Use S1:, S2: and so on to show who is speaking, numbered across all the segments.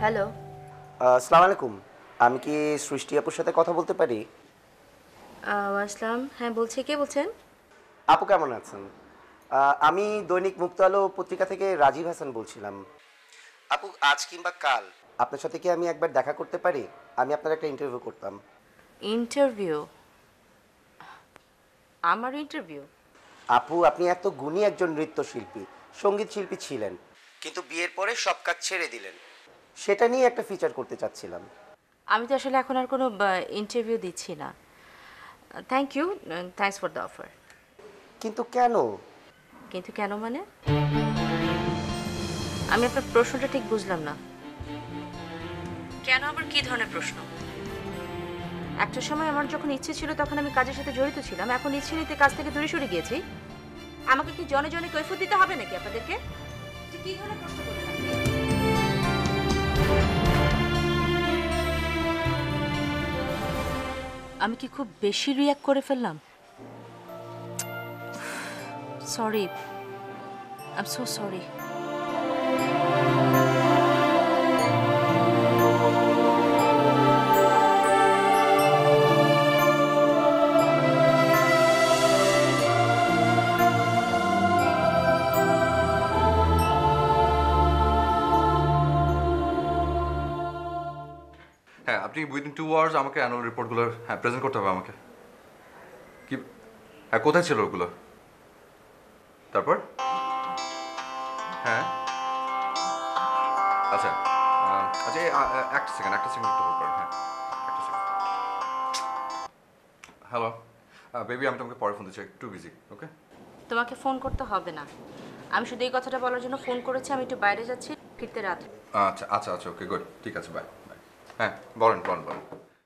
S1: Hello.
S2: আসসালামু আলাইকুম। আমি কি সৃষ্টি আপুর সাথে কথা বলতে পারি?
S1: আসসালাম। হ্যাঁ বলছি, কে বলছেন?
S2: আপু কেমন আছেন? আমি দৈনিক মুক্ত আলো পত্রিকা থেকে রাজীব হাসান বলছিলাম। আপু আজ কিংবা কাল আপনার সাথে কি আমি একবার দেখা করতে পারি? আমি আপনার একটা ইন্টারভিউ করতাম।
S1: ইন্টারভিউ? আমার ইন্টারভিউ?
S2: আপু আপনি এত গুণী একজন নৃত্যশিল্পী, সঙ্গীত শিল্পী ছিলেন, কিন্তু বিয়ের পরে সব কাজ ছেড়ে দিলেন। সেটা নিয়ে একটা ফিচার করতে চাচ্ছিলাম।
S1: আমি তো আসলে এখন আর কোনো ইন্টারভিউ দিচ্ছি না। Thank you, thanks for the offer.
S2: কিন্তু কেন?
S1: কিন্তু কেন মানে? আমি আপনার প্রশ্নটা ঠিক বুঝলাম না। কেন আবার কী ধরনের প্রশ্ন? একটা সময় আমার যখন ইচ্ছে ছিল তখন আমি কাজের সাথে জড়িত ছিলাম, এখন ইচ্ছে নিতে কাজ থেকে দূরে সরে গিয়েছি। আমাকে কি জনে জনে কৈফিয়ত দিতে হবে নাকি আপনাদেরকে? কি ধরনের প্রশ্ন করলেন আপনি? আমি কি খুব বেশি রিঅ্যাক্ট করে ফেললাম? Sorry, I am so sorry.
S3: হ্যাঁ, আপনি উইদিন 2 আওয়ার্স আমাকে অ্যানুয়াল রিপোর্টগুলো প্রেজেন্ট করতে হবে আমাকে। কি? হ্যাঁ, কোথায় ছিল ওগুলো? তারপর? হ্যাঁ, আচ্ছা আচ্ছা, একটা সেকেন্ড একটু হোল্ড করেন। হ্যাঁ, একটা সেকেন্ড। হ্যালো বেবি, আমি তোমাকে পরে ফোন দিচ্ছি, একটু বিজি। ওকে,
S1: তোমাকে ফোন করতে হবে না, আমি শুধু এই কথাটা বলার জন্য ফোন করেছি। আমি একটু বাইরে যাচ্ছি, ফিরতে রাত।
S3: আচ্ছা আচ্ছা আচ্ছা, ওকে গুড, ঠিক আছে, বাই বাই। হ্যাঁ, বলেন বলেন বলেন।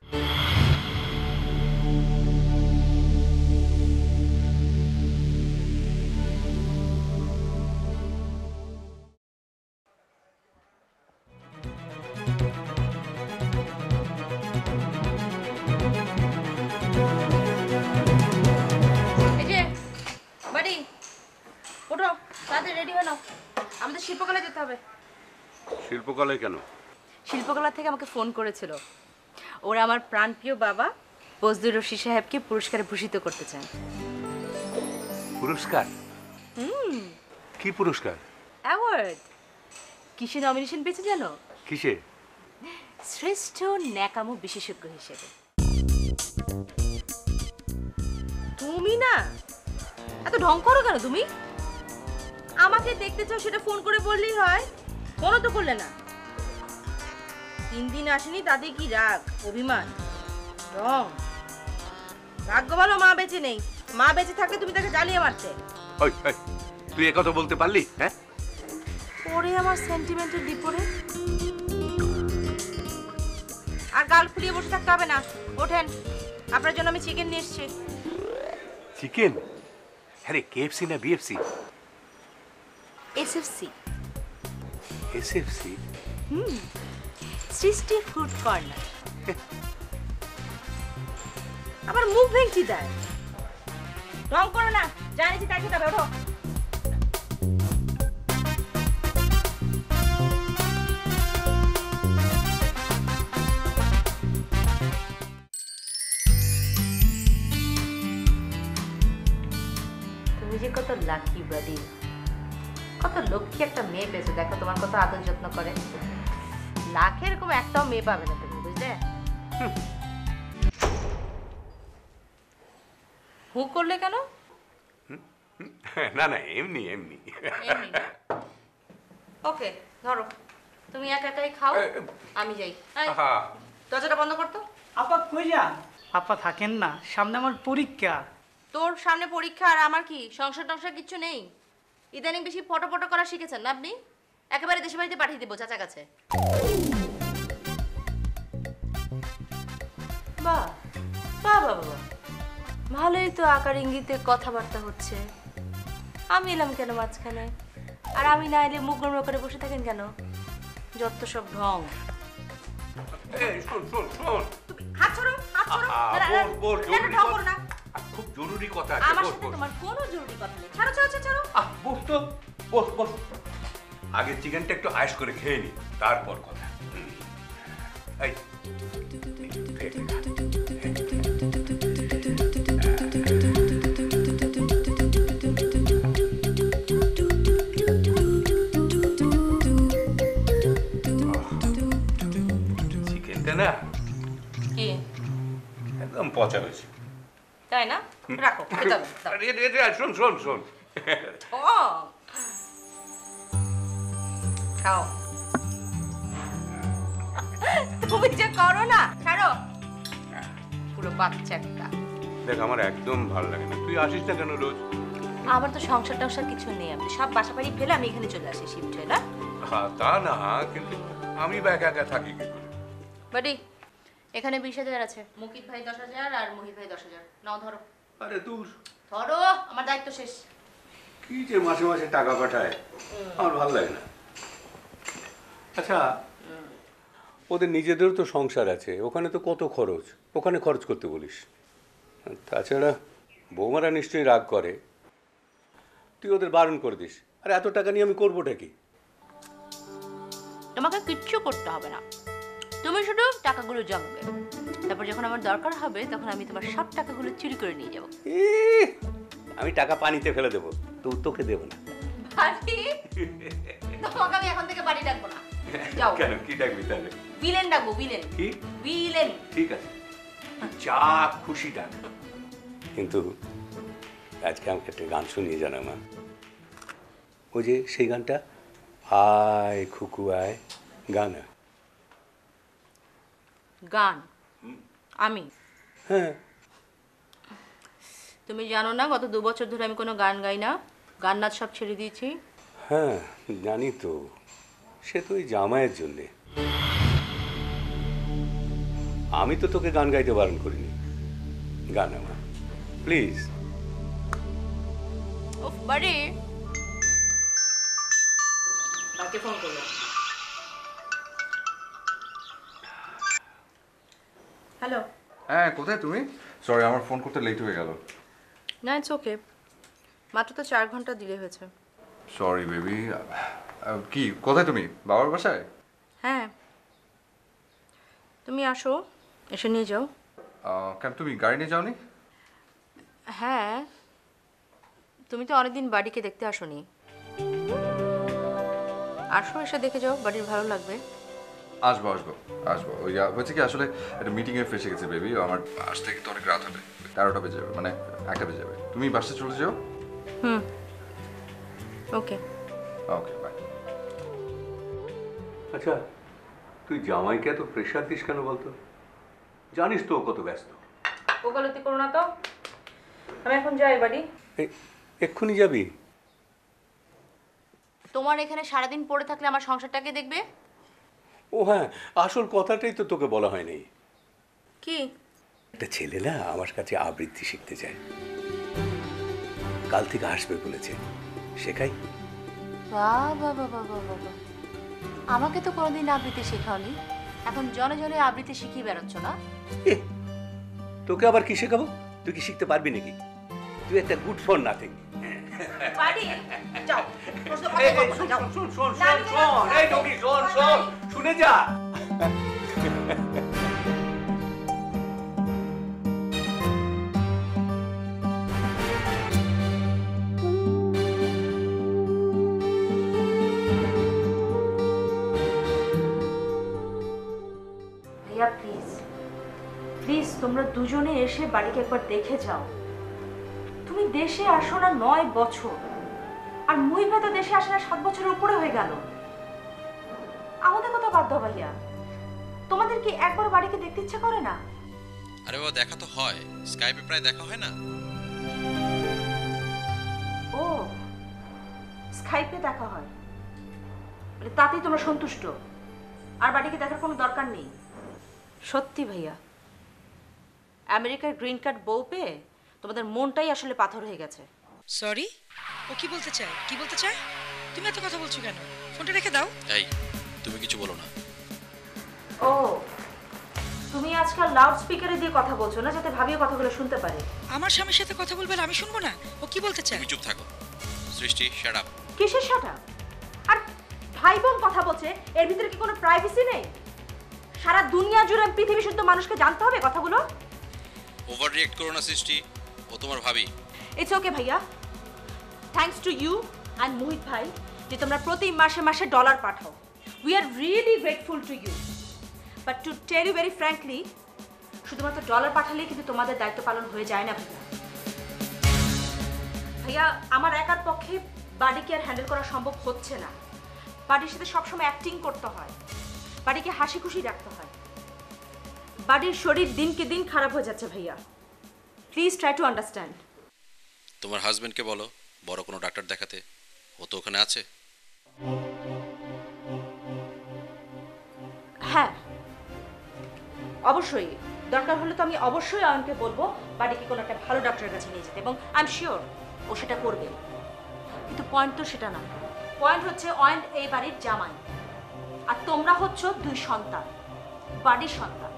S1: এই যে বাড়ি, ওঠো, তাড়াতাড়ি রেডি হয়ে নাও, আমাদের শিল্পকলায় যেতে হবে।
S4: শিল্পকলায় কেন?
S1: শিল্পকলা থেকে আমাকে ফোন করেছিল। ওরা আমার প্রাণপ্রিয় বাবা বজলুর রশিদ সাহেবকে পুরস্কারে ভূষিত করতে চান।
S4: পুরস্কার? কি পুরস্কার?
S1: অ্যাওয়ার্ড। কিসে নমিনেশন পেয়েছে জানো?
S4: কিসে?
S1: শ্রেষ্ঠ ন্যাকামো বিশেষজ্ঞ হিসেবে। তুমি না এত ঢং করো কেন তুমি? আমাকে দেখতে চাও সেটা ফোন করে বললেই হয়, ফোনও তো করলে না। 3 দিন আসেনি তাতে কি রাগ, অভিমান, রং? ভাগ্য ভালো মা বেঁচে নেই, মা বেঁচে থাকলে তুমি তাকে জ্বালিয়ে মারতে।
S4: ওই ওই, তুই এ কথা বলতে পারলি? হ্যাঁ,
S1: পরে আমার সেন্টিমেন্টের ডিপোরে আর গাল ফুলিয়ে বসে থাকতে হবে না, ওঠেন, আপনার জন্য আমি চিকেন নিয়ে এসেছি।
S4: চিকেন? আরে কেএফসি না BFC?
S1: SFC.
S4: SFC?
S1: Srishti food corner. আবার মুখ ভেঙচি দেয়। রং করো না, জানিছি তাই খেতে হবে, ওঠো। তুমি যে কত লাকি বাড়ি, কত লক্ষ্মী একটা মেয়ে পেয়েছো, দেখো তোমার কত আদর যত্ন করে। লাখে এরকম একটাও মেয়ে পাবে না তুমি, বুঝলে? হু করলে কেন?
S4: না না, এমনি এমনি।
S1: ওকে, ধরো, তুমি একা একাই খাও, আমি যাই। এই,
S4: আহা,
S1: দরজাটা বন্ধ করতো।
S5: আপা কই যান? আপা থাকেন না, সামনে আমার পরীক্ষা।
S1: তোর সামনে পরীক্ষা আর আমার কি সংসার টংসার কিচ্ছু নেই? ইদানিং বেশি ফটো ফটো করা শিখেছেন না আপনি? একেবারে দেশে বাড়িতে পাঠিয়ে দেবো চাচা কাছে। বাহ বাহ বাহ বাহ, ভালোই তো আকার ইঙ্গিতে কথাবার্তা হচ্ছে। আমি এলাম কেন মাঝখানে? আর আমি না এলে মুখ গরম করে বসে থাকেন কেন? যত সব ঢং।
S4: এই শোন শোন শোন,
S1: তুমি হাত ছাড়ো, হাত ছাড়ো।
S4: বল
S1: এটা ঢং করো না।
S4: খুব জরুরি কথা আছে।
S1: আমার সাথে তোমার কোনো জরুরি কথা নেই। ছাড়ো ছাড়ো ছাড়ো।
S4: বস তো, বস বস। আগে চিকেনটা একটু আয়েশ করে খেয়ে নি, তারপর কথা। এই চিকেনটা না
S1: কি
S4: একদম পচা হয়েছে।
S1: তাই না? রাখো, খেতে হবে, দাও।
S4: শোন শোন শোন,
S1: ও খাও। তুমি যে করো না, ছাড়ো। পুরো বাচ্চা একটা।
S4: দেখ আমার একদম ভালো লাগে না, তুই আসিস না কেন রোজ?
S1: আমার তো সংসার টংসার কিছু নেই, আমি সব বাসা বাড়ি ফেলে আমি এখানে চলে আসি শিফট হয়ে, না?
S4: হ্যাঁ তা না, কিন্তু আমি বা একা একা থাকি কি করে?
S6: বাড়ি এখানে 20,000 আছে, মুকিত ভাই 10,000 আর মহিত ভাই 10,000। নাও ধরো।
S4: আরে তুই
S6: ধরো, আমার দায়িত্ব শেষ।
S4: কি যে মাসে মাসে টাকা পাঠায়, আমার ভালো লাগে না। আচ্ছা, ওদের নিজেদেরও তো সংসার আছে, ওখানে তো কত খরচ, ওখানে খরচ করতে বলিস। তাছাড়া বৌমারা নিশ্চয়ই রাগ করে, তুই ওদের বারণ করে দিস। আর এত টাকা নিয়ে আমি করবোটা কি?
S6: তোমাকে কিচ্ছু করতে হবে না, তুমি শুধু টাকাগুলো জমাবে, তারপর যখন আমার দরকার হবে তখন আমি তোমার সব টাকাগুলো চুরি করে নিয়ে যাবো।
S4: আমি টাকা পানিতে ফেলে দেবো, তো তোকে দেবো না।
S6: বাড়ি তোমাকে আমি এখন থেকে বাড়ি ডাকবো না, যাও।
S4: কেন, কি ডাকবি তাহলে?
S6: বিলেন ডাকবো, বিলেন।
S4: কি
S6: বিলেন?
S4: ঠিক আছে, যা খুশি ডাক। কিন্তু আজকে আমাকে একটা গান শুনিয়ে জানা মা, ওই যে সেই গানটা, আয় খুকু আয়, গানা।
S1: গান? আমি?
S4: হ্যাঁ,
S1: তুমি জানো না গত 2 বছর ধরে আমি কোনো গান গাই না, গান নাচ সব ছেড়ে দিয়েছি।
S4: হ্যাঁ জানি তো, সে তো ওই জামাইয়ের জন্যে। আমি তো তোকে গান গাইতে বারণ করিনি। গান আমার প্লিজ।
S1: উফ বাড়ি, কাকে ফোন করলো? হ্যালো।
S3: হ্যাঁ, কোথায় তুমি? সরি, আমার ফোন করতে লেট হয়ে গেল।
S1: না, ইটস ওকে, মাত্র তো 4 ঘন্টা ডিলে হয়েছে।
S3: Sorry baby. কি, কোথায় তুমি? বাবার বাসায়?
S1: হ্যাঁ, তুমি আসো, এসে নিয়ে যাও।
S3: কেন, তুমি গাড়ি নিয়ে যাওনি?
S1: হ্যাঁ, তুমি তো অনেকদিন বাড়িকে দেখতে আসোনি, আসো, এসে দেখে যাও, বাড়ির ভালো লাগবে।
S3: আসবো আসবো আসবো। ওই হচ্ছে কি, আসলে একটা মিটিংয়ে ফেসে গেছে বেবি, আমার আসতে কিন্তু অনেক রাত হবে, 13টা বেজে যাবে, মানে 1টা বেজে যাবে। তুমি বাসে চলে যাও।
S1: Hmm, okay.
S3: Okay, bye.
S4: আচ্ছা, তুই জামাইকে এত প্রেশার দিস কেন বলতো? জানিস তো ও কত ব্যস্ত।
S1: ওকালতি করো না তো, আমি এখন যাই বাড়ি।
S4: এক্ষুনি যাবি?
S6: তোমার এখানে সারাদিন পড়ে থাকলে আমার সংসারটাকে দেখবে।
S4: ও হ্যাঁ, আসল কথাটাই তো তোকে বলা হয়নি।
S1: কি?
S4: একটা ছেলে না আমার কাছে আবৃত্তি শিখতে চায়, কাল থেকে আসবে বলেছে, শেখাই।
S6: বাবা বাবা বাবা বাবা, আমাকে তো কোনোদিন আবৃত্তি শেখাওনি, এখন জনে জনে আবৃত্তি শিখিয়ে বেড়াচ্ছ না?
S4: এ, তোকে আবার কি শেখাবো? তুই কি শিখতে পারবি নাকি? তুই একটা গুড ফর নাথিং।
S1: বাড়ি যাও, তোর সাথে কথা বলবো না, যাও।
S4: শুনে যা।
S1: ভাইয়া প্লিজ প্লিজ, তোমরা দুজনে এসে বাড়িকে একবার দেখে যাও। তুমি দেশে আসো না 9 বছর, আর মুহিবা তো দেশে আসে না 7 বছরের উপরে হয়ে গেল। আমাদের কথা বাদ দাও ভাইয়া, তোমাদের কি একবার বাড়িকে দেখতে ইচ্ছা করে না?
S7: আরে বাবা, দেখা তো হয়, স্কাইপে প্রায় দেখা হয় না?
S1: ও, স্কাইপে দেখা হয়, মানে তাতেই তোমরা সন্তুষ্ট, আর বাড়িকে দেখার কোনো দরকার নেই? সত্যি ভাইয়া, আমেরিকার গ্রিন কার্ড বউ পেয়ে তোমাদের মনটাই আসলে পাথর হয়ে গেছে।
S8: সরি, ও কি বলতে চায়? কি বলতে চায়? তুমি এত কথা বলছো কেন? ফোনটা রেখে দাও।
S7: এই, তুমি কিছু বলো না।
S1: ও, তুমি আজকাল লাউড স্পিকারে দিয়ে কথা বলছো না, যাতে ভাবিও কথাগুলো শুনতে পারে।
S8: আমার স্বামীর সাথে কথা বলবে আর আমি শুনবো না? ও কি বলতে চায়?
S7: তুমি চুপ থাকো। সৃষ্টি, শাট আপ।
S1: কিসের শাট আপ? আর ভাই বোন কথা বলছে, এর ভিতরে কি কোনো প্রাইভেসি নেই? সারা দুনিয়া জুড়ে পৃথিবী শুদ্ধ মানুষকে জানতে হবে কথাগুলো।
S7: ওভার রিয়েক্ট করো না সৃষ্টি, ও তোমার ভাবি।
S1: ইটস ওকে ভাইয়া, thanks to you and Mohit ভাই যে তোমরা প্রতি মাসে মাসে ডলার পাঠাও। We are really grateful to you, but to tell you very frankly, শুধুমাত্র ডলার পাঠালেই কিন্তু তোমাদের দায়িত্ব পালন হয়ে যায় না ভাইয়া। ভাইয়া, আমার একার পক্ষে বাড়িকে আর হ্যান্ডেল করা সম্ভব হচ্ছে না। বাড়ির সাথে সবসময় অ্যাক্টিং করতে হয়, বাড়িকে হাসি খুশি রাখতে হয়। বাড়ির শরীর দিনকে দিন খারাপ হয়ে যাচ্ছে ভাইয়া, প্লিজ ট্রাই টু আন্ডারস্ট্যান্ড।
S7: তোমার হাজবেন্ডকে বলো বড় কোনো ডাক্তার দেখাতে, ও তো ওখানে আছে।
S1: হ্যাঁ অবশ্যই, দরকার হলে তো আমি অবশ্যই অয়নকে বলবো বাড়িকে কোনো একটা ভালো ডক্টরের কাছে নিয়ে যেতে, এবং আই এম শিওর ও সেটা করবে। কিন্তু পয়েন্ট তো সেটা না, পয়েন্ট হচ্ছে অয়ন এই বাড়ির জামাই, আর তোমরা হচ্ছ দুই সন্তান, বাড়ির সন্তান।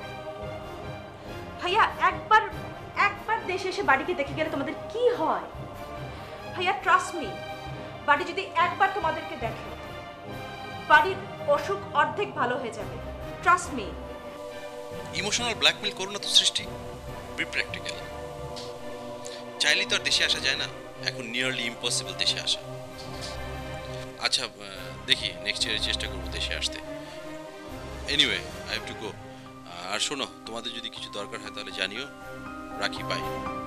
S1: ভাইয়া একবার দেশে এসে বাড়িকে দেখে গেলে তোমাদের কি হয়? ভাইয়া ট্রাস্ট মি, বাড়ি যদি একবার তোমাদেরকে দেখে, বাড়ির অসুখ অর্ধেক ভালো হয়ে যাবে, ট্রাস্ট মি।
S7: ইমোশনাল ব্ল্যাকমেল করো না তো সৃষ্টি, বি প্র্যাকটিক্যাল। চাইলেই তো আর দেশে আসা যায় না, এখন নিয়ারলি ইম্পসিবল দেশে আসা। আচ্ছা দেখি নেক্সট ইয়ারে চেষ্টা করবো দেশে আসতে। Anyway I have to go. আর শোনো, তোমাদের যদি কিছু দরকার হয় তাহলে জানিও। রাখি, বাই।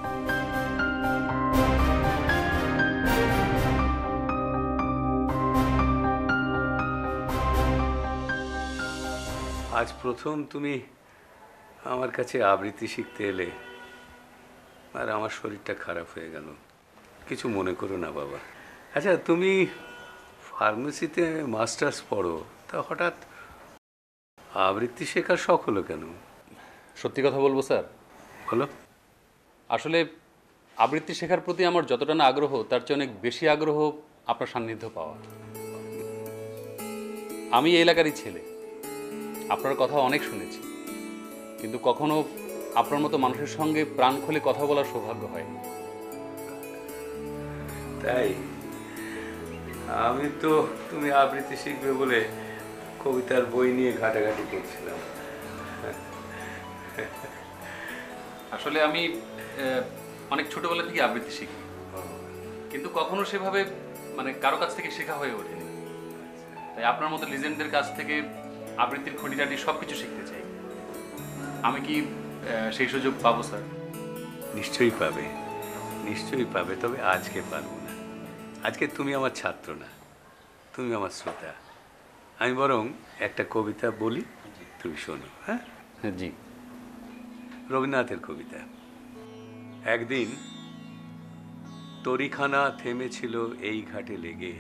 S4: আজ প্রথম তুমি আমার কাছে আবৃত্তি শিখতে এলে, আর আমার শরীরটা খারাপ হয়ে গেল। কিছু মনে করো না বাবা। আচ্ছা, তুমি ফার্মেসিতে মাস্টার্স পড়ো, তা হঠাৎ আবৃত্তি শেখার শখ হলো কেন?
S9: সত্যি কথা বলবো স্যার,
S4: বলো।
S9: আসলে আবৃত্তি শেখার প্রতি আমার যতটা না আগ্রহ, তার চেয়ে অনেক বেশি আগ্রহ আপনার সান্নিধ্য পাওয়া। আমি এই এলাকারই ছেলে, আপনার কথা অনেক শুনেছি, কিন্তু কখনো আপনার মতো মানুষের সঙ্গে প্রাণ খুলে কথা বলার সৌভাগ্য হয়নি।
S4: তাই আমি তো তুমি আবৃত্তি শিখবে বলে কবিতার বই নিয়ে ঘাটাঘাটি করছিলাম।
S9: আসলে আমি অনেক ছোটবেলা থেকে আবৃত্তি শিখি, কিন্তু কখনো সেভাবে কারো কাছ থেকে শেখা হয়ে ওঠেনি। তাই আপনার মতো লিজেন্ডদের কাছ থেকে আবৃত্তির খুঁটিনাটি সব কিছু শিখতে চাই। আমি কি সেই সুযোগ পাবো স্যার?
S4: নিশ্চয়ই পাবে, নিশ্চয়ই পাবে, তবে আজকে পারবো না। আজকে তুমি আমার ছাত্র না, তুমি আমার শ্রোতা। আমি বরং একটা কবিতা বলি, তুমি শোনো। হ্যাঁ
S9: জি।
S4: রবীন্দ্রনাথের কবিতা। একদিন তরিখানা থেমেছিল এই ঘাটে লেগে,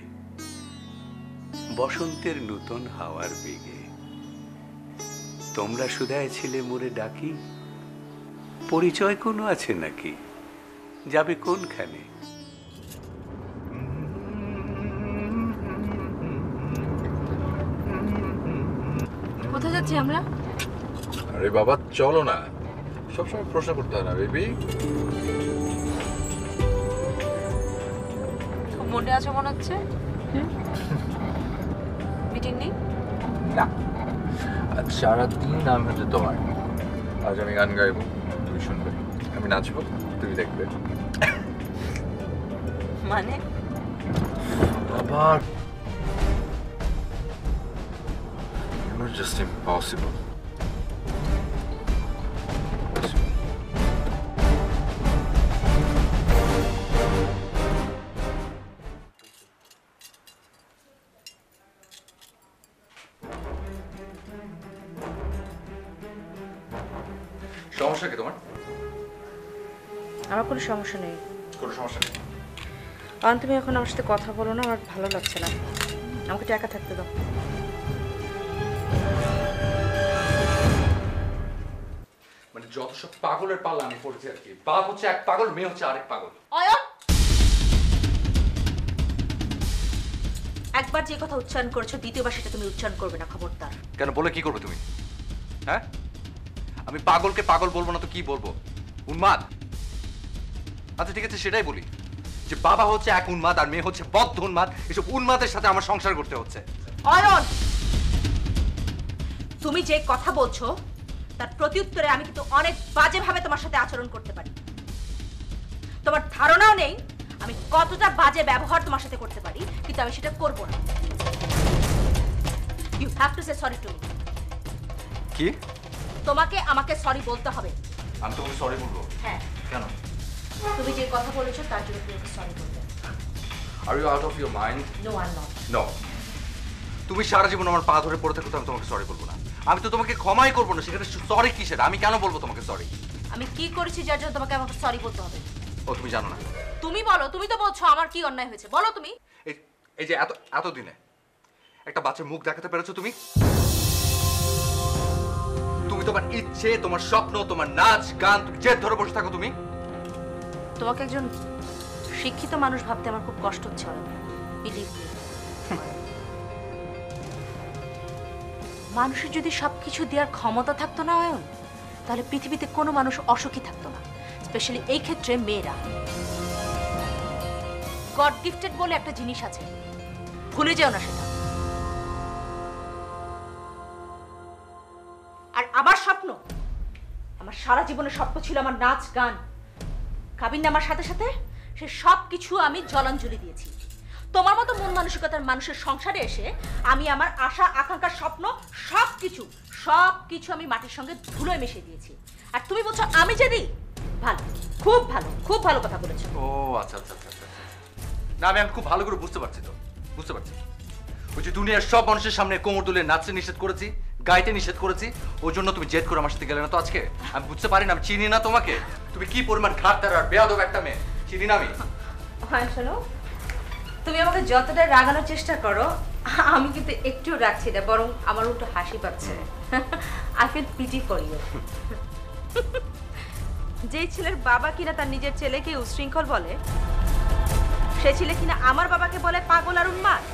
S4: বসন্তের নূতন হাওয়ার বেগে। তোমরা সুধায় ছিলে মোরে ডাকি, পরিচয় কোনো আছে নাকি, যাবে কোনখানে?
S6: কোথায় যাচ্ছি আমরা?
S3: আরে বাবা চলো না, সবসময় প্রশ্ন করতে হয় না বেবি।
S6: খুব মনে আছে মনে হচ্ছে। মিটিং নেই?
S3: না, আজ সারাদিন নাম হচ্ছে তোমার। আজ আমি গান গাইবো, তুমি শুনবে, আমি নাচবো, তুমি দেখবে।
S6: মানে
S3: আবার just impossible. সমস্যা কি তোমার?
S1: আমার কোনো সমস্যা নেই।
S3: কোনো সমস্যা নেই?
S1: কারণ তুমি এখন আমার সাথে কথা বলো না, আমার ভালো লাগছে না। আমাকে টাকা থাকতে দাও।
S3: যত সব পাগলের পাল্লা আমি পড়েছি আর কি। বাপ হচ্ছে এক পাগল, মেয়ে হচ্ছে আরেক পাগল।
S1: অয়ন, একবার যে কথা উচ্চারণ করেছো দ্বিতীয়বার সেটা তুমি উচ্চারণ করবে না, খবরদার।
S3: কেন, বলে কি করবে তুমি? হ্যাঁ, আমি পাগলকে পাগল বলবো না তো কি বলবো? উন্মাদ? আচ্ছা ঠিক আছে, সেটাই বলি যে বাবা হচ্ছে এক উন্মাদ আর মেয়ে হচ্ছে বদ্ধ উন্মাদ, এসব উন্মাদের সাথে আমার সংসার করতে হচ্ছে।
S1: অয়ন, তুমি যে কথা বলছো তার প্রত্যুত্তরে আমি কিন্তু অনেক বাজেভাবে তোমার সাথে আচরণ করতে পারি। তোমার ধারণাও নেই আমি কতটা বাজে ব্যবহার তোমার সাথে করতে পারি, কিন্তু আমি সেটা করব না। You have to say sorry to me.
S3: কি?
S1: তোমাকে আমাকে সরি বলতে হবে।
S3: আমি তোমাকে সরি বলবো?
S1: হ্যাঁ।
S3: কেন?
S1: তুমি যে কথা বলেছো তার জন্য তুমি সরি বলবে।
S3: Are you out of your mind?
S1: No, I am not.
S3: No. তুমি সারা জীবন আমার পা ধরে পড়ে থাকো তো আমি তোমাকে সরি বলবো না। আমি তো তোমাকে ক্ষমাই করবো না, সেখানে সরি কি সেটা? আমি কেন বলবো তোমাকে সরি?
S1: আমি কি করেছি যার জন্য তোমাকে আমাকে সরি বলতে হবে?
S3: ও তুমি জানো না?
S1: তুমি বলো, তুমি তো বলছো আমার কি অন্যায় হয়েছে, বলো তুমি।
S3: এই যে এতদিনে একটা বাচ্চার মুখ দেখাতে পেরেছো তুমি? তুমি তোমার ইচ্ছে, তোমার স্বপ্ন, তোমার নাচ গান, তুমি জেদ ধরে বসে থাকো তুমি।
S1: তোমাকে একজন শিক্ষিত মানুষ ভাবতে আমার খুব কষ্ট হচ্ছে। বিলিভ মি, মানুষের যদি সবকিছু দেওয়ার ক্ষমতা থাকতো না অয়ন, তাহলে পৃথিবীতে কোনো মানুষ অসুখী থাকতো না, স্পেশালি এই ক্ষেত্রে মেয়েরা। গড গিফটেড বলে একটা জিনিস আছে, ভুলে যেও না সেটা। আর আমার স্বপ্ন, আমার সারা জীবনের স্বপ্ন ছিল আমার নাচ গান। কাবিন নামার সাথে সাথে সে সব কিছু আমি জলাঞ্জলি দিয়েছি। তোমার মতো মন মানসিকতার মানুষের সংসারে এসে আমি আমার আশা আকাঙ্ক্ষা স্বপ্ন সবকিছু আমি মাটির সঙ্গে ধুলোয় মিশিয়ে দিয়েছি। আর তুমি বলছো আমি যে দিই? ভালো, খুব ভালো কথা বলেছো।
S3: ও আচ্ছা আচ্ছা আচ্ছা আচ্ছা। না আমি খুব ভালো করে বুঝতে পারছি তো, বুঝতে পারছি। ওই যে দুনিয়ার সব মানুষের সামনে কোমর তুলে নাচতে নিষেধ করেছি, গাইতে নিষেধ করেছি, ওই জন্য তুমি জেদ করে আমার সাথে গেলে না তো আজকে? আমি বুঝতে পারি না, আমি চিনি না তোমাকে। তুমি কি পরিমাণ ঘাটতার আর বেয়াদব একটা মেয়ে, চিনি না আমি।
S1: হ্যাঁ শোনো, তুমি আমাকে যতটা রাগানোর চেষ্টা করো আমি কিন্তু একটু রাখছি না, বরং আমার একটু হাসি পাচ্ছে। I feel pity for you. যেই ছেলের বাবা কিনা তার নিজের ছেলেকে উশৃঙ্খল বলে, সে ছেলে কিনা আমার বাবাকে বলে পাগল আর উন্মাদ।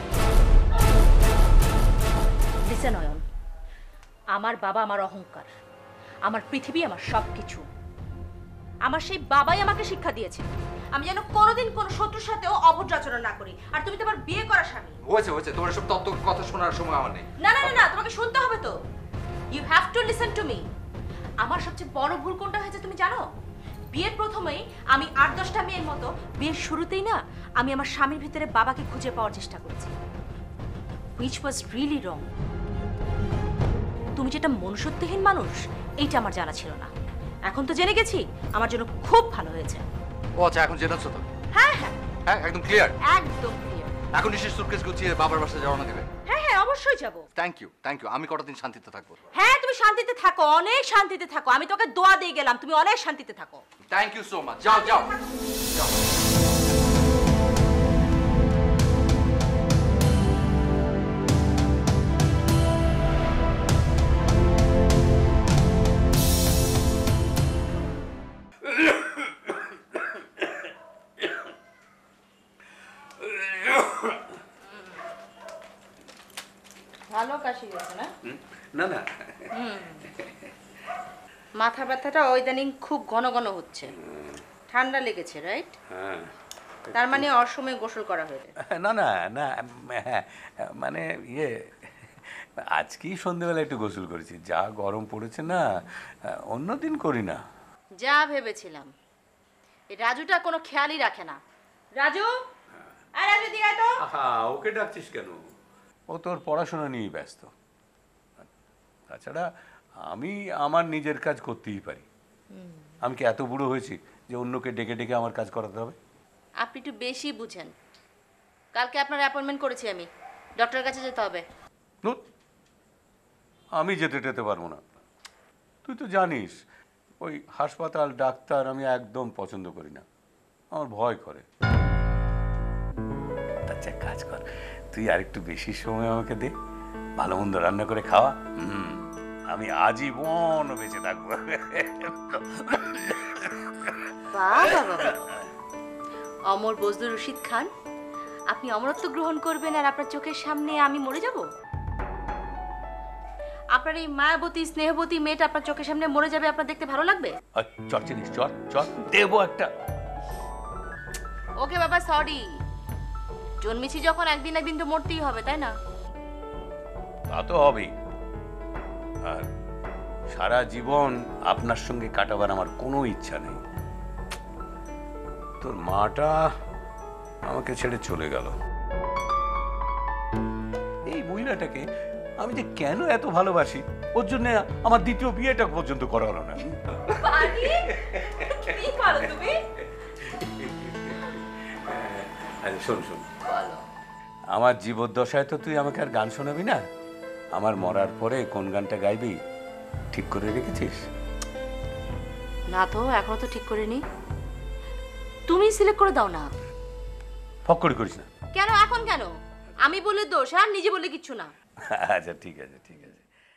S1: লিসেন অয়ন, আমার বাবা আমার অহংকার, আমার পৃথিবী, আমার সবকিছু। আমার সেই বাবাই আমাকে শিক্ষা দিয়েছে আমি যেন কোনোদিন কোনো শত্রুর সাথেও অভদ্র আচরণ না করি। আর তুমি তো আমার বিয়ে করা স্বামী।
S3: হয়েছে, তোমার সব তত্ত্ব কথা শোনার সময় আমার নেই।
S1: না, তোমাকে শুনতে হবে তো। You have to listen to me. আমার সবচেয়ে বড় ভুল কোনটা হয়েছে তুমি জানো? বিয়ের প্রথমেই আমি ৮-১০টা মেয়ের মতো বিয়ের শুরুতেই না আমি আমার স্বামীর ভিতরে বাবাকে খুঁজে পাওয়ার চেষ্টা করেছি, which was really wrong. তুমি যেটা মনুষ্যত্বহীন মানুষ এইটা আমার জানা ছিল না, এখন তো জেনে গেছি, আমার জন্য খুব ভালো হয়েছে।
S3: ও আচ্ছা, এখন জেনেছো তো?
S1: হ্যাঁ,
S3: একদম ক্লিয়ার।
S1: একদম ক্লিয়ার।
S3: এখন নিশ্চয়ই সুটকেস গুছিয়ে বাবার বাসায় যাওয়া না দেবে?
S1: হ্যাঁ, অবশ্যই যাব।
S3: Thank you. আমি কটা দিন শান্তিতে থাকবো।
S1: হ্যাঁ, তুমি শান্তিতে থাকো, অনেক শান্তিতে থাকো। আমি তোকে দোয়া দিয়ে গেলাম, তুমি অনেক শান্তিতে থাকো।
S3: Thank you so much. যাও।
S1: ভালো কাশি গেছে না?
S4: না
S1: মাথা ব্যথাটা ইদানিং খুব ঘন ঘন হচ্ছে, ঠান্ডা লেগেছে, রাইট?
S4: হ্যাঁ,
S1: তার মানে অসময়ে গোসল করা হয়েছে?
S4: না মানে আজকেই সন্ধ্যেবেলা একটু গোসল করেছি, যা গরম পড়েছে না, অন্যদিন করি না।
S1: যা ভেবেছিলাম। এই রাজুটা কোনো খেয়ালই রাখে না। রাজু, আর রাজু দিকে আয় তো।
S4: ওকে ডাকছিস কেন? ও তোর পড়াশোনা নিয়েই ব্যস্ত। তাছাড়া আমি আমার নিজের কাজ করতেই পারি। আমি কি এত বুড়ো হয়েছি যে অন্যকে ডেকে ডেকে আমার কাজ করাতে হবে?
S1: আপনি একটু বেশি বুঝেন। কালকে আপনার অ্যাপয়েন্টমেন্ট করেছি আমি, ডক্টরের কাছে যেতে হবে।
S4: আমি যেতে পারবো না। তুই তো জানিস ওই হাসপাতাল, ডাক্তার আমি একদম পছন্দ করি না, আমার ভয় করে। আচ্ছা কাজ কর, তুই আরেকটু বেশি সময় আমাকে দে, ভালো মন্দ রান্না করে খাওয়া, আমি আজীবন বেঁচে থাকবো।
S1: অমর বজলুর রশিদ খান, আপনি অমরত্ব গ্রহণ করবেন আর আপনার চোখের সামনে আমি মরে যাব? আপনার এই মায়াবতী স্নেহবতী মেয়েটা আপনার চোখের সামনে মরে যাবে, আপনার দেখতে ভালো লাগবে?
S4: চল চিনিস, চল দেবো একটা।
S6: ওকে বাবা, সরি। জন্মেছি যখন একদিন একদিন তো মরতেই হবে, তাই না?
S4: তা তো হবেই। আর সারা জীবন আপনার সঙ্গে কাটাবার আমার কোনো ইচ্ছা নেই। তোর মাটা আমাকে ছেড়ে চলে গেল। এই মহিলাটাকে আমি যে কেন এত ভালোবাসি, ওর জন্য আমার দ্বিতীয় বিয়েটা পর্যন্ত করা হলো না।
S1: কি করো তুমি?
S4: আরে শোন শোন, আমার জীবদ্দশায় তো তুই আমাকে আর গান শোনাবি না। আমার মরার পরে কোন গানটা গাইবি ঠিক করে রেখেছিস?
S6: না তো, এখনো তো ঠিক করিনি। তুমি সিলেক্ট করে দাও না।
S4: ফক্করি করিস না।
S6: কেন এখন কেন? আমি বলে দোষ আর নিজে বলে কিচ্ছু না।
S4: আচ্ছা ঠিক আছে ঠিক আছে।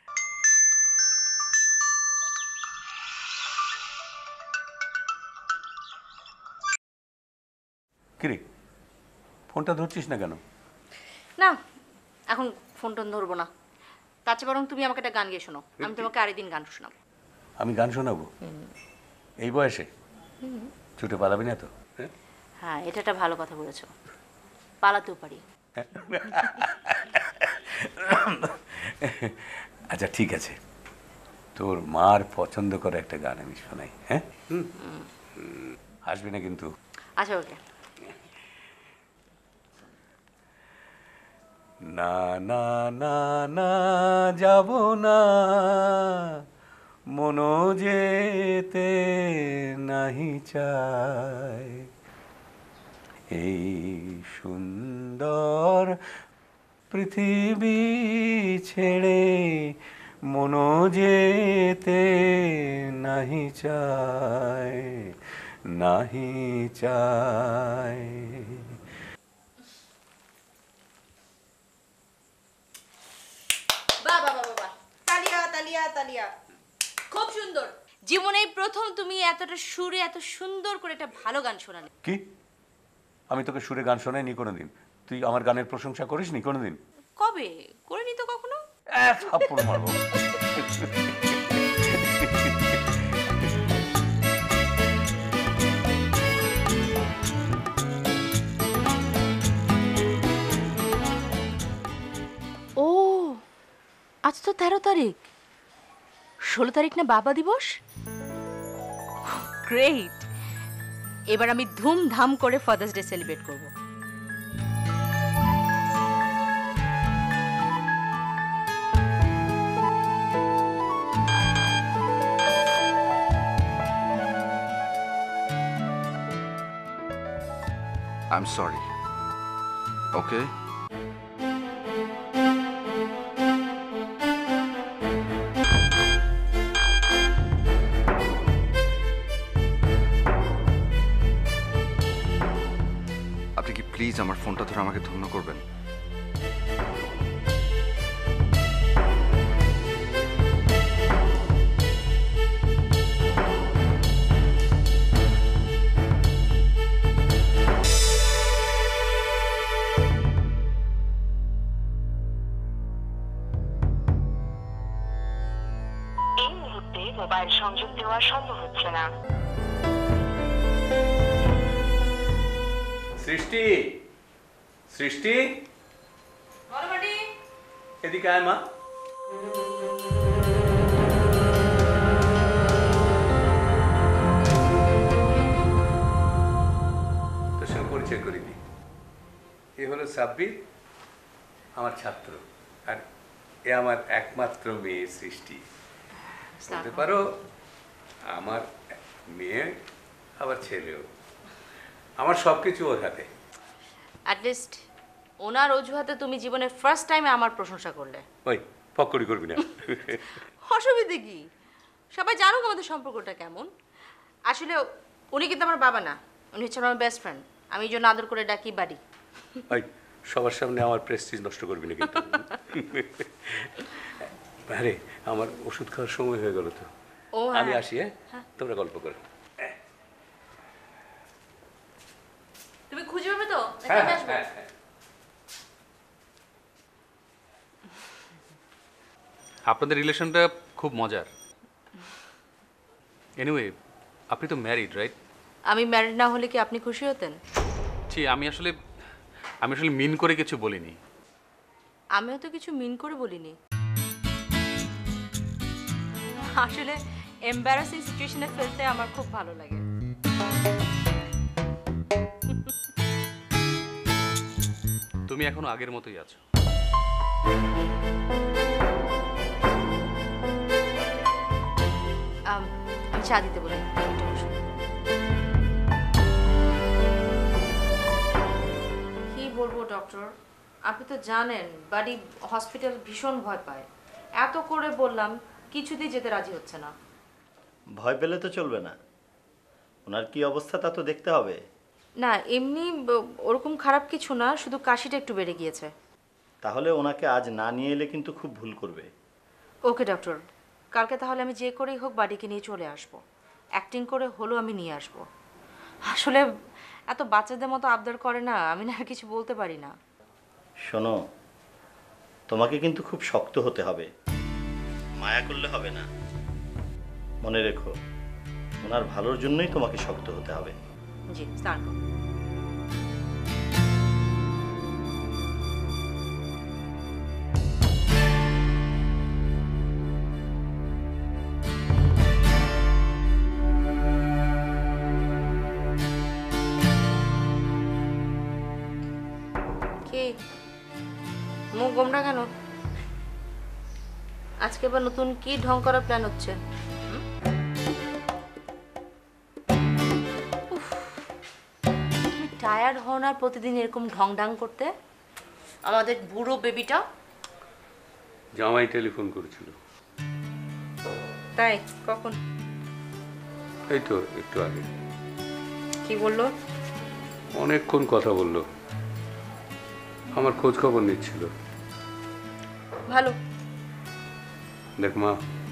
S4: কিরে, ফোনটা ধরছিস না কেন?
S6: না, এখন ফোন টোন ধরবো না। তার চেয়ে বরং তুমি আমাকে একটা গান গিয়ে শোনো, আমি তোমাকে আরেকদিন গান শোনাবো।
S4: আমি গান শোনাবো এই বয়সে? ছুটে পালাবি না তো?
S6: হ্যাঁ, এটা একটা ভালো কথা বলেছো, পালাতেও পারি।
S4: আচ্ছা ঠিক আছে, তোর মার পছন্দ করে একটা গান আমি শোনাই। হ্যাঁ, আসবি না কিন্তু?
S6: আচ্ছা ওকে।
S4: না না না না যাব না, মনো যেতে নাহি চায়, এই সুন্দর পৃথিবী ছেড়ে মনো যেতে নাহি চায়, নাহি চায়।
S1: বাবা বাবা বাবা, তালিয়া তালিয়া তালিয়া, খুব সুন্দর।
S6: জীবনে প্রথম তুমি এতটা সুরে এত সুন্দর করে একটা ভালো গান শোনালে।
S4: কি? আমি তোকে সুরে গান শোনাইনি কোনোদিন? তুই আমার গানের প্রশংসা করিসনি কোনোদিন?
S6: কবে করিনি তো কখনো।
S4: থাপ্পড় মারবো।
S6: ও আজ তো 13 তারিখ, 16 তারিখ না বাবা দিবস? গ্রেট, এবার আমি ধুমধাম করে ফাদার্স ডে সেলিব্রেট করব।
S3: I'm sorry. Okay? আপনি কি প্লিজ আমার ফোনটা ধরে আমাকে ধন্য করবেন?
S10: এই মুহূর্তে মোবাইল সংযোগ দেওয়া সম্ভব হচ্ছে না।
S4: সৃষ্টি, সৃষ্টি, এদিকে আয় মা। তোর সঙ্গে পরিচয় করে দিই। এ হলো সাব্বির, আমার ছাত্র, আর এ আমার একমাত্র মেয়ে সৃষ্টি। বলতে পারো আমার মেয়ে আবার ছেলেও। আমার সব কিছু ওর হাতে।
S6: অ্যাটলিস্ট ওনার অজুহাতে তুমি জীবনে ফার্স্ট টাইমে আমার প্রশংসা করলে।
S4: ওই ফক্করি করবি না।
S6: অসুবিধে কি? সবাই জানুক আমাদের সম্পর্কটা কেমন। আসলে উনি কিন্তু আমার বাবা না, উনি হচ্ছে আমার বেস্ট ফ্রেন্ড। আমি এই জন্য আদর করে ডাকি বাড়ি।
S4: ওই সবার সামনে আমার প্রেস্টিজ নষ্ট করবি না কিন্তু। আরে আমার ওষুধ খাওয়ার সময় হয়ে গেল তো, আমি আসি। হ্যাঁ, তোমরা গল্প করো।
S6: তুমি খুঁজে পাবে তো?
S9: আপনাদের রিলেশনটা খুব মজার। এনিওয়ে, আপনি তো ম্যারিড, রাইট?
S6: আমি ম্যারিড না হলে কি আপনি খুশি হতেন?
S9: বলছি আমি আসলে মিন করে কিছু বলিনি।
S6: আমিও তো কিছু মিন করে বলিনি। আসলে এম্বারাসিং সিচুয়েশনে ফেলতে আমার খুব ভালো লাগে।
S9: তুমি এখনো আগের মতোই আছো।
S6: আমি চা দিতে বলি। কি বলবো ডক্টর, আপনি তো জানেন বাড়ি হসপিটাল ভীষণ ভয় পায়। এত করে বললাম কিছুতেই যেতে রাজি হচ্ছে না।
S11: ভয় পেলে তো চলবে না, ওনার কি অবস্থা তা তো দেখতে হবে।
S6: না এমনি ওরকম খারাপ কিছু না, শুধু কাশিটা একটু বেড়ে গিয়েছে।
S11: তাহলে ওনাকে আজ না নিয়ে এলে কিন্তু খুব ভুল করবে।
S6: ওকে ডক্টর, কালকে তাহলে আমি যে করেই হোক বাড়িকে নিয়ে চলে আসব। অ্যাক্টিং করে হলেও আমি নিয়ে আসব। আসলে এত বাচ্চাদের মতো আবদার করে না, আমি না আর কিছু বলতে পারি না।
S11: শোনো, তোমাকে কিন্তু খুব শক্ত হতে হবে, মায়া করলে হবে না। মনে রেখো, ওনার ভালোর জন্যই তোমাকে শক্ত হতে হবে।
S6: জি স্নান করুন। কি মুখ গোমরা কেন? আজকে আবার নতুন কি ঢং করার প্ল্যান হচ্ছে? তুমি টায়ার্ড হও না প্রতিদিন এরকম ঢং ঢং করতে? আমাদের বুড়ো বেবিটা।
S4: জামাই টেলিফোন করেছিল।
S6: তাই কখন?
S4: এই তো একটু আগে।
S6: কি বললো?
S4: অনেকক্ষণ কথা বললো, আমার খোঁজ খবর নিচ্ছিল।
S6: ভালো।
S4: দেখ মা,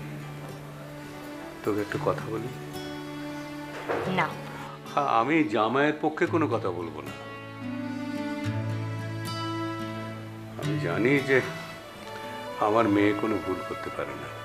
S4: তোকে একটু কথা বলি।
S6: না,
S4: আমি জামাইয়ের পক্ষে কোনো কথা বলবো না। আমি জানি যে আমার মেয়ে কোনো ভুল করতে পারে না।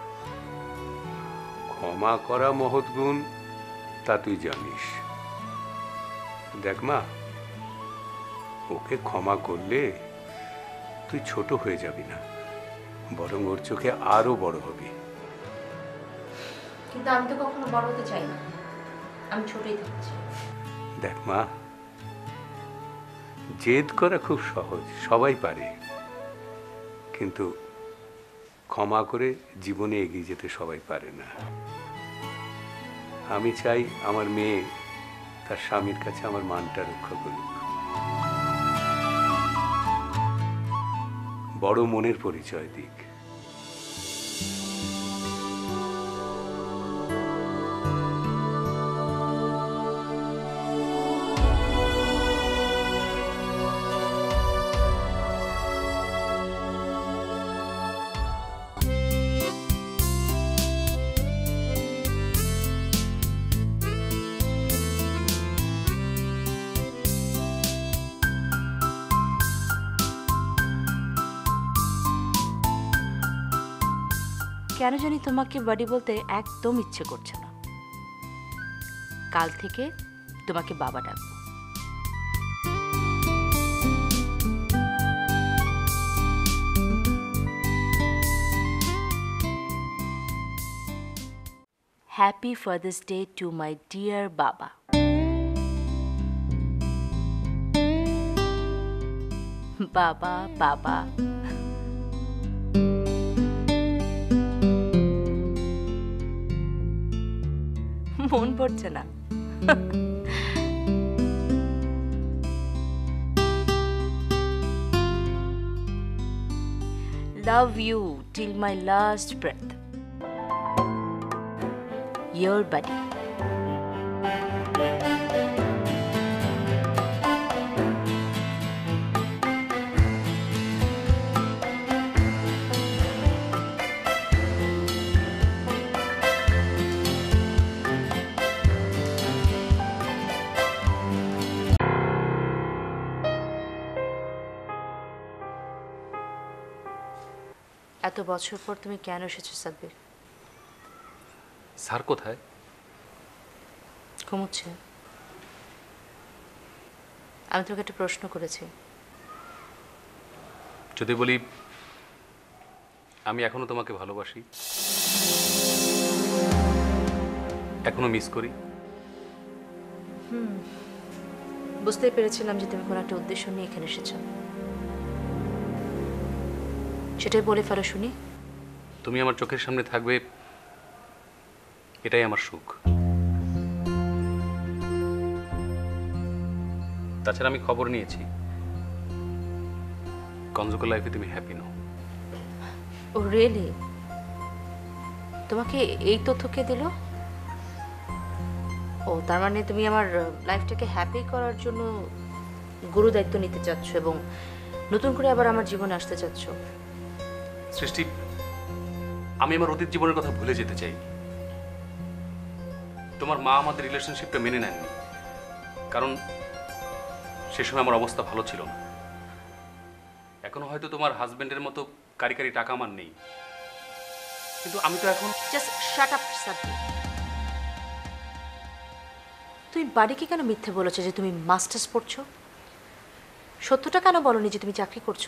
S4: ক্ষমা করা মহৎ গুণ, তা তুই জানিস। দেখ মা, ওকে ক্ষমা করলে তুই ছোট হয়ে যাবি না, বরং ওর চোখে আরো বড় হবি।
S6: কিন্তু আমি তো কখনো বড় হতে চাই না, আমি ছোটই থাকছি।
S4: দেখ মা, জেদ করা খুব সহজ, সবাই পারে, কিন্তু ক্ষমা করে জীবনে এগিয়ে যেতে সবাই পারে না। আমি চাই আমার মেয়ে তার স্বামীর কাছে আমার মানটা রক্ষা করুক। বড় মনের পরিচয় দিক।
S6: কেন জানি তোমাকে বাড়ি বলতে একদম ইচ্ছে করছে না। কাল থেকে তোমাকে বাবা ডাকবো। Happy father's day to my dear বাবা। বাবা বাবা। মন পড়ছে না। Love you till my last breath. Your buddy. এত বছর পর তুমি কেন এসেছো সাব্বির?
S9: স্যার কোথায়?
S6: ঘুমোচ্ছে। আমি তোকে একটা প্রশ্ন করেছি।
S9: যদি বলি আমি এখনো তোমাকে ভালোবাসি, এখনো মিস করি।
S6: বুঝতেই পেরেছিলাম যে তুমি কোনো একটা উদ্দেশ্য নিয়ে এখানে এসেছো। সেটাই বলে ফেলো শুনি।
S9: তুমি আমার চোখের সামনে থাকবে, এটাই আমার সুখ। তাছাড়া আমি খবর নিয়েছি কনজুগাল লাইফে তুমি হ্যাপি নও।
S6: ও রিয়েলি? তোমাকে এই তথ্য কে দিল? ও তার মানে তুমি আমার লাইফটাকে হ্যাপি করার জন্য গুরু দায়িত্ব নিতে চাচ্ছ এবং নতুন করে আবার আমার জীবনে আসতে চাচ্ছ।
S9: সৃষ্টি, আমি আমার অতীত জীবনের কথা ভুলে যেতে চাই। তোমার মা আমাদের রিলেশনশিপটা মেনে নেননি, কারণ সে সময় আমার অবস্থা ভালো ছিল না। এখনো হয়তো তোমার হাজবেন্ডের মতো কারি কারি টাকা আমার নেই, কিন্তু আমি তো এখন
S6: জাস্ট শাট আপ সাব্বির। তুমি বাড়িকে কেন মিথ্যে বলেছো যে তুমি মাস্টার্স পড়ছো? সত্যটা কেন বলনি যে তুমি চাকরি করছো?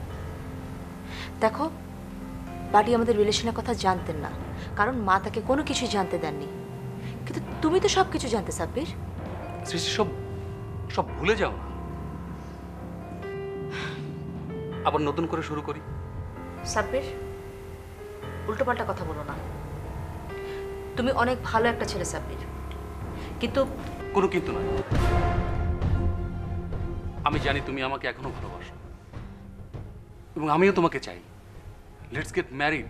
S6: দেখো, বাড়ি আমাদের রিলেশনের কথা জানতেন না, কারণ মা তাকে কোনো কিছু জানতে দেননি। কিন্তু তুমি তো সব কিছু জানতে সাব্বির।
S9: সৃষ্টি, সব সব ভুলে যাও না, আবার নতুন করে শুরু করি।
S6: সাব্বির, উল্টোপাল্টা কথা বলো না। তুমি অনেক ভালো একটা ছেলে সাব্বির, কিন্তু
S9: কোনো কিন্তু নয়। আমি জানি তুমি আমাকে এখনো ভালোবাসো এবং আমিও তোমাকে চাই। Let's get married.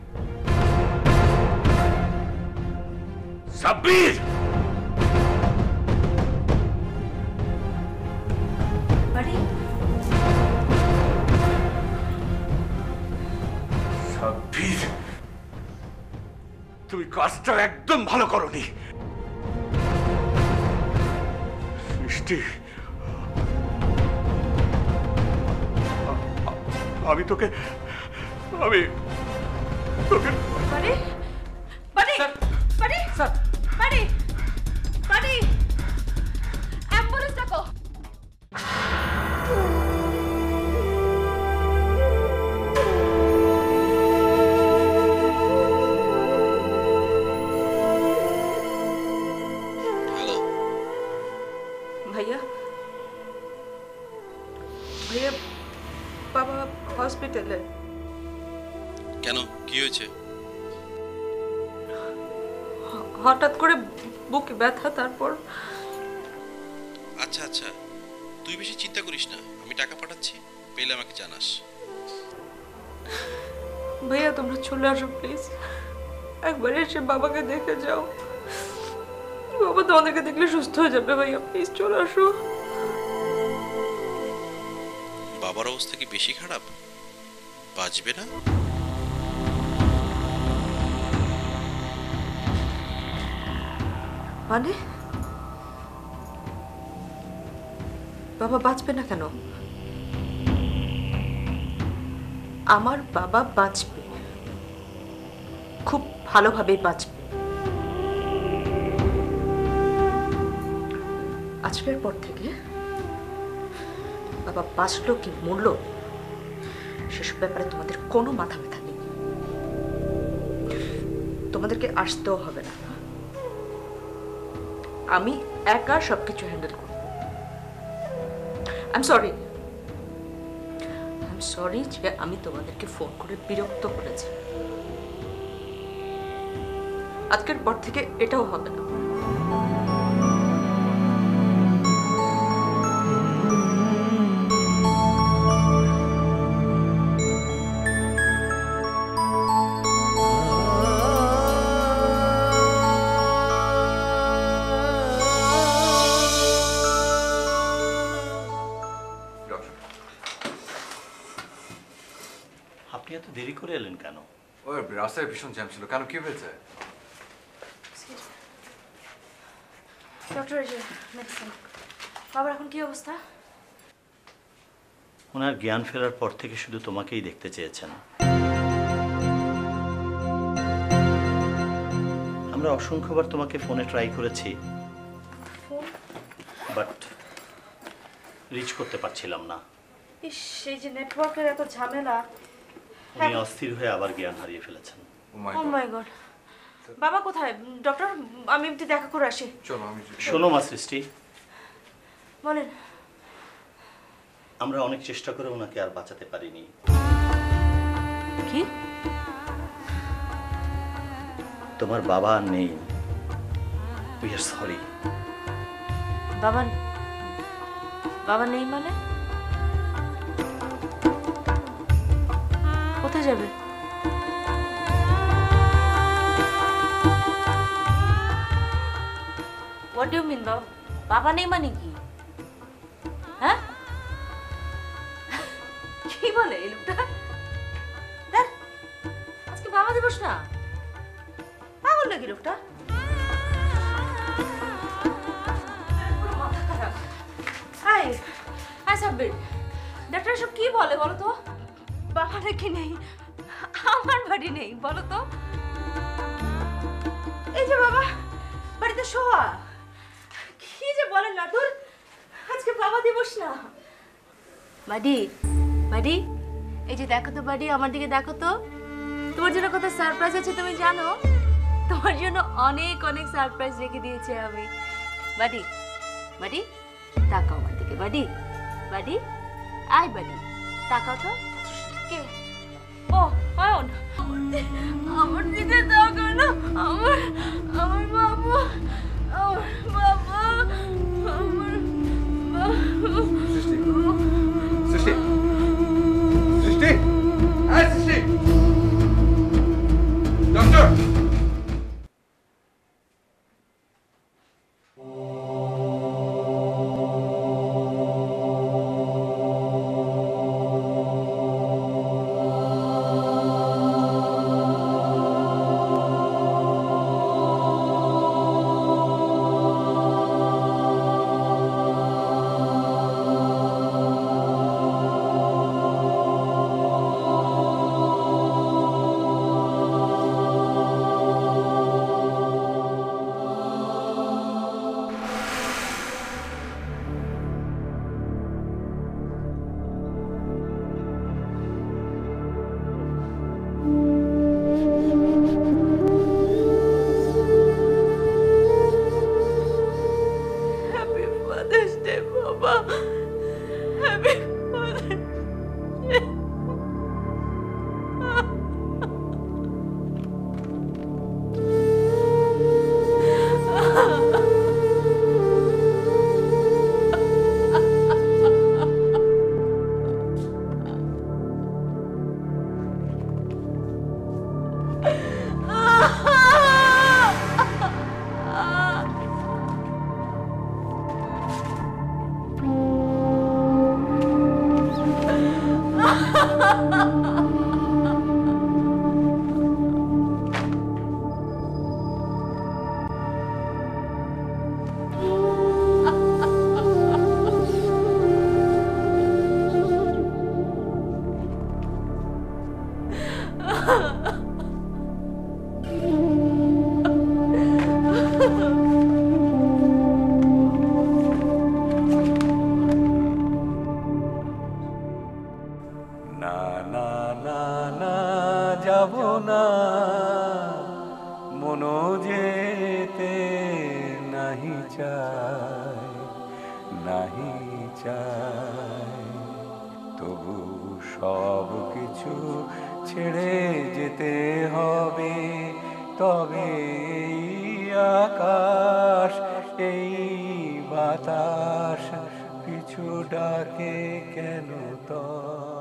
S9: সাব্বির,
S6: বাড়ি
S4: সাব্বির, তুমি কাজটা একদম ভালো করনি। সৃষ্টি, আমি তোকে
S1: বাড়ি বাড়ি বাড়ি
S9: স্যার,
S1: বাড়ি বাড়ি অ্যাম্বুলেন্স ডাকো।
S7: হ্যালো,
S1: ভাইয়া ভাইয়া, বাবা হসপিটালে।
S7: কেন, কি হয়েছে?
S1: হঠাৎ করে বুকে ব্যথা, তারপর
S7: আচ্ছা আচ্ছা, তুই বেশি চিন্তা করিস না, আমি টাকা পাঠাচ্ছি, পেলে আমাকে জানাস।
S1: ভাইয়া তোমরা চলে আসো প্লিজ, একবার এসে বাবাকে দেখে যাও। বাবা তোমাদেরকে দেখলে সুস্থ হয়ে যাবে। ভাইয়া প্লিজ চলে আসো।
S7: বাবার অবস্থা কি বেশি খারাপ? বাঁচবে না?
S1: মানে বাবা বাঁচবে না কেন? আমার বাবা বাঁচবে, খুব ভালোভাবেই বাঁচবে। আজকের পর থেকে বাবা বাঁচলো কি মরলো সেসব ব্যাপারে তোমাদের কোনো মাথা ব্যথা নেই। তোমাদেরকে আসতেও হবে না, আমি একা সবকিছু হ্যান্ডেল করব। আই এম সরি যে আমি তোমাদেরকে ফোন করে বিরক্ত করেছি। আজকের পর থেকে এটাও হবে না।
S11: আপনি এত দেরি করে এলেন কেন?
S3: ওই রাস্তায় ভীষণ জ্যাম ছিল। কেন, কি হয়েছে?
S6: ডক্টর, বাবার এখন কি অবস্থা?
S11: ওনার জ্ঞান ফেরার পর থেকে শুধু তোমাকেই দেখতে চেয়েছেন। আমরা অসংখ্যবার তোমাকে ফোনে ট্রাই করেছি, বাট রিচ করতে পারছিলাম না।
S6: ইস, এই যে নেটওয়ার্কের এত ঝামেলা।
S11: উনি অস্থির হয়ে আবার জ্ঞান হারিয়ে ফেলেছেন।
S6: Oh my God. বাবা কোথায়? ডক্টর, আমি একটু দেখা করে আসি।
S3: চলো আমি
S11: শোনো মা সৃষ্টি,
S6: বলেন।
S11: আমরা অনেক চেষ্টা করে ওনাকে আর বাঁচাতে পারিনি।
S6: কি?
S11: তোমার বাবা আর নেই। We are sorry.
S6: বাবা বাবা নেই মানে? কোথায় যাবে? What do you mean? বাবা নেই মানে কি? হ্যাঁ, কি বলে এই লোকটা? দেখ, আজকে বাবা দিবস না, পাগল নাকি লোকটা? মাথা খারাপ। হাই হাই সাব্বির, ডাক্তার সব কি বলে বলো তো? বাবা নাকি নেই, আমার বাড়ি নেই, বলো তো? এই যে বাবা বাড়িতে শোয়া, কি যে বলেন না তোর, আজকে বাবা দিবস না। বাড়ি বাড়ি, এই যে দেখো তো বাড়ি, আমার দিকে দেখো তো, তোমার জন্য কত সারপ্রাইজ আছে তুমি জানো? তোমার জন্য অনেক অনেক সারপ্রাইজ রেখে দিয়েছি আমি। বাড়ি বাড়ি, তাকাও আমার দিকে। বাড়ি বাড়ি, আয় বাড়ি, তাকাও তো। কে? ও অয়ন, আমার দিকে তাকাও না। আমার আমার বাবা, আমার বাবা, আমার
S3: সৃষ্টি সৃষ্টি সৃষ্টি, এই সৃষ্টি, ডক্টর।
S4: ছেড়ে যেতে হবে, তবে এই আকাশ এই বাতাস পিছু ডাকে কেন তো?